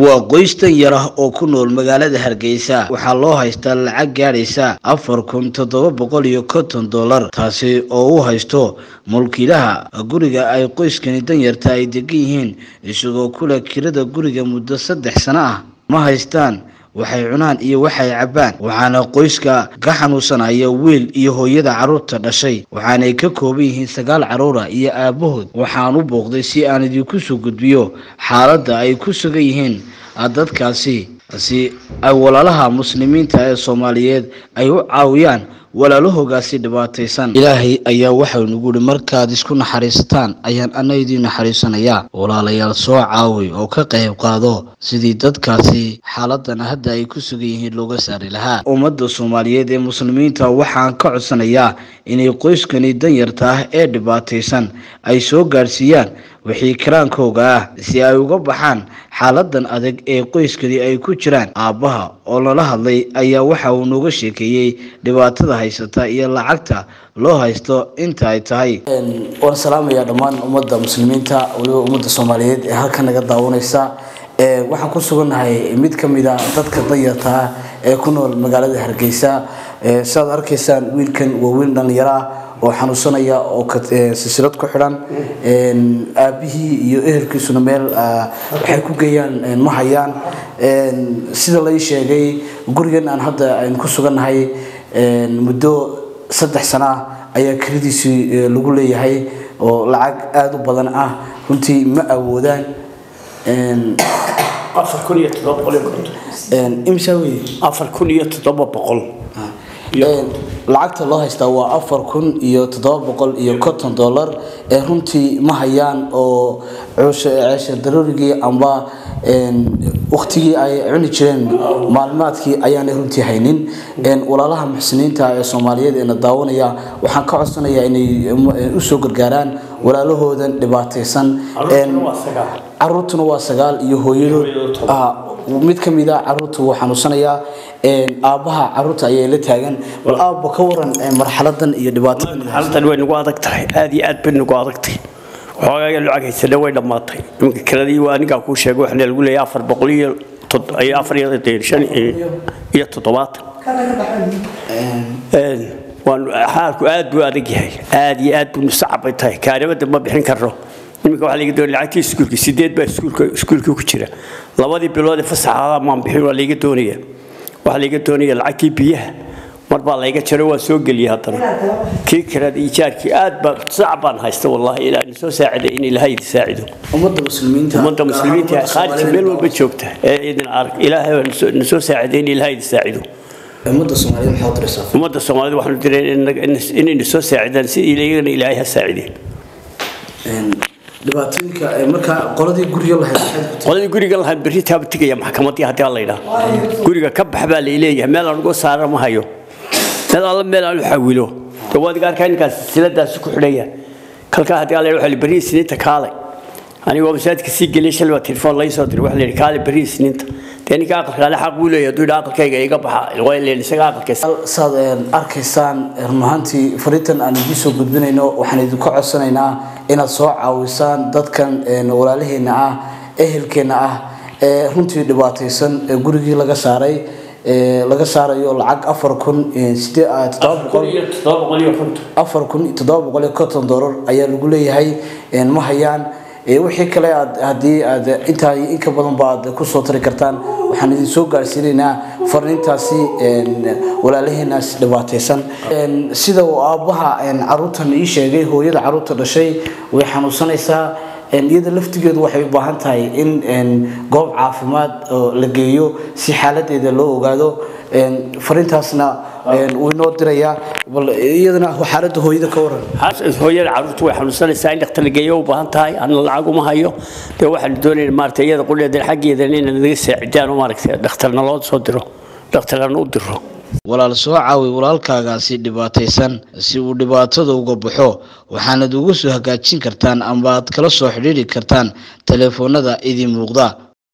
waa qoys tan yar ah oo ku nool magaalada Hargeysa waxaa loo haystaa lacag gaaraysa $4,750 taasi oo uu haysto mulkiilaha guriga ay qoyskani dan yarta ay degan yihiin isagoo kula kirada guriga muddo 3 sano ah ma haystaan waxay cunaan iyo waxay cabaan waxaana qoyska ka xanuunsanaya wiil iyo hooyada caruurta dhashay waxaana ka kooban yihiin 9 caruur iyo aabahood waxaan u booqday si aan idinku soo gudbiyo xaaladda ay ku sugan yihiin dadkaasi si ay walaalaha muslimiinta ee Soomaaliyeed ay u caawiyaan walaalahoogaasi dhibaataysan ilaahay ayaa waxa uu nagu yiri markaad isku naxariistaan ayaan anaydii naxariisanaya walaalayaal soo caawi oo ka qayb qaado sidii dadkaasi xaaladdan hadda ay ku sugan yihiin looga saari lahaa ummadda Soomaaliyeed ee muslimiinta waxaan ka codsanayaa inay qoyskani dan yarta ah ee dhibaataysan ay soo gaarsiiyaan wixii karaankooga ah si ay uga baxaan xaaladdan adag ee qoyskani ay ku jiraan aabaha oo la hadlay ayaa waxa uu nooga sheekeeyay dhibaatada haysata iyo lacagta loo haysto inta ay tahay waan salaamayaa dhammaan ummadda muslimiinta waliba ummadda Soomaaliyeed ee halka naga daawanaysa waxaan ku suganahay mid kamid ah dadka danyarta ah ee ku nool magaalada Hargeysa saad arkaysaan wiilkan waa wiil dhalinyaro ah oo xanuunsanaya oo silsilad ku xiran aabihii iyo ehelkiisuna meel waxay ku geeyaan ma hayaan sida la sheegay gurigan aan hadda ku suganahay muddo 3 sano ayaa kiradiisii lagu leeyahay oo lacag aad u badan ah runtii ma awoodaan lacagta loo haystaa waa $4,750 runtii ma hayaan oo ceesha daruurigii amba waqtigii ay cuni jireen maalmaadkii ayaan runtii haynin walaalaha muxsiniinta ee Soomaaliyeed ee daawanaya waxaan ka codsanayaa inay u soo gargaaraan walaalahoodan dhibaataysan caruurtuna waa 9 iyo hooyadood mid kamid ah caruurtu waxaan xanuunsanayaa aabaha caruurta ayay la taagan wal aabba ka waran marxaladan iyo dhibaatadan haltan way nagu adag tahay aad iyo aad bay nagu adag tahay waxoogaa lacag haysana way dhamaatay iminka kiradii waa aniga ku sheegay waxna lagu leeyahay 4,407 waan xaalku aad buu adag yahay aad iyo aad buu sacbay tahay kaaribada ma bixin karo iminka waxa laga doonay lacagtii iskuulka 8 baa iskuulka ku jira labadii bilood ee fasaxada ma bixin waa laga doonaya waxa laga doonaya lacagtii biyaha marba laga jaro waa soo galiyay hadana kii kirada ijaarkii aad baa sacbaan haysta wallahi ilaahay soo saaciday in ilaahay saacido ummadda muslimiinta kharij meel walba joogta ee idin arag ilaahay soo saaciday in ilaahay saacido ummadda Soomaaliyeed waxaan diray in soo saacidaan si ilaahay ha saacideen dhibaatooyinka marka qoladii guriga la hayd bari taab tigaya maxkamadii hadii la yiraahdo guriga ka baxbaa leeyahay meel aan uga saaro ma hayo meel aan xawilo dawaad arkaynkaas siladaas ku xidhaya kalka hadii la yiraahdo bari isniinta kaalay aniga website-ka si galay shalwa telefoon la soo diray wax la yiraahdo kaalay bari isniinta تاني قال حق ولا يدور عقل كي يقبح الويل اللي سقاق كيس صاد أركيسان رمهانتي فريتن أنا جيسو قدبنا إنه وحنا يدكوا عصنا إن الصاع عويسان ضد كان ولا له إنه أهل كنا هنتي دباتيسن جورجي لقى ساري يقول عق أفركون أفركون تضاب قلي كتن ضرر أيام يقولي هاي مهيان wixii kale hadii aad inta in ka badan baad ku soo tiri kartaan waxaan idin soo gaarsiinaynaa fariintaasi walaalaheenaas dhibaataysan sida uu aabaha caruurtan ii sheegay hooyada caruurta dhashay way xanuunsanaysaa iyada laftigeedu waxay u baahan tahay in goob caafimaad la geeyo si xaaladeeda loo ogaado fariintaasna وينو دريا iyadana xaaladda hooyada ka waran hooyada caruurtu way xanuunsanaysaa in dhaqtar geeyo u baahan tahay aan lacag uma hayo de waxaan doonayaa maartay iyada qulleeda xageeda in naga saacidaan oo maartay dhaqtarna loo soo diro dhaqtarna u diro walaal soo caawi walaalkaagaasi dhibaataysan si uu dhibaatada uga baxo waxaanad ugu soo hagaajin kartaan amba aad kala soo xiriiri kartaan telefoonada idin muuqda